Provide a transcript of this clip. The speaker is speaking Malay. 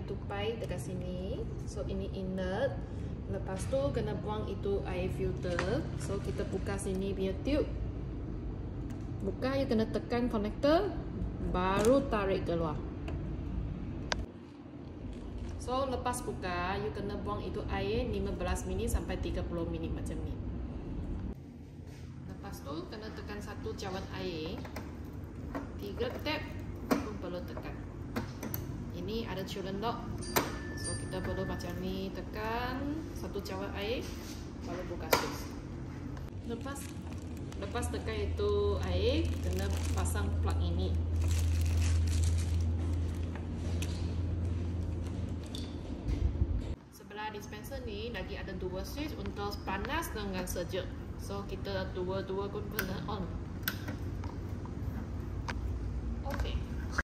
tupai dekat sini. So ini inlet. Lepas tu kena buang itu air filter. So kita buka sini punya tube. Buka, you kena tekan connector, baru tarik keluar. So lepas buka, you kena buang itu air 15 minit sampai 30 minit macam ni. Lepas tu kena tekan satu cawan air. 3 tap pun perlu tekan. Ini ada children lock. So kita perlu macam ni, tekan satu cawan air baru buka switch. Lepas tekan itu air, kena pasang plug ini. Sebelah dispenser ni lagi ada 2 switch untuk panas dengan sejuk. So kita dua-dua pun kena on. Okay.